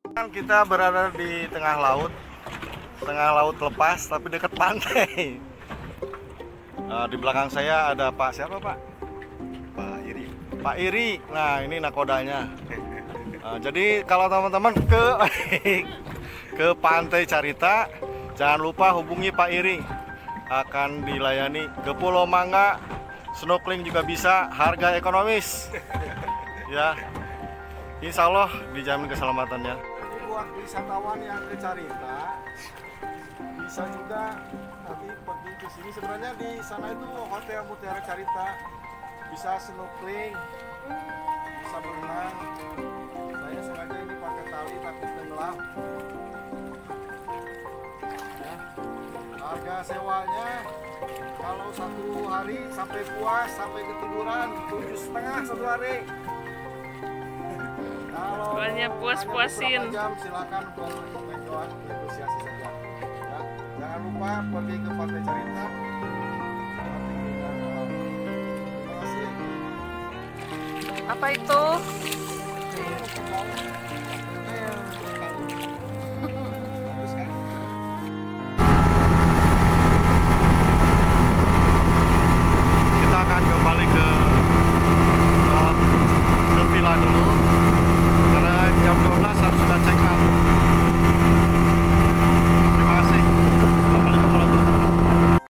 Kita berada di tengah laut lepas tapi dekat pantai. Di belakang saya ada Pak siapa Pak? Pak Iri. Pak Iri. Nah ini nakodanya. Jadi kalau teman-teman ke Pantai Carita, jangan lupa hubungi Pak Iri. Akan dilayani ke Pulau Mangga, snorkeling juga bisa, harga ekonomis. Ya, insya Allah dijamin keselamatannya. Buat wisatawan yang ke Carita bisa juga nanti pergi ke sini. Sebenarnya di sana itu Hotel Mutiara Carita, bisa snorkeling, bisa berenang. Saya sengaja ini pakai tali takut tenggelam. Ya. Harga sewanya kalau 1 hari sampai puas sampai ketiduran 7,5 1 hari. Banyak puas-puasin. Jam silakan berdoa negosiasi saja. Ya, jangan lupa pergi ke Pantai Carita. Terima kasih. Apa itu?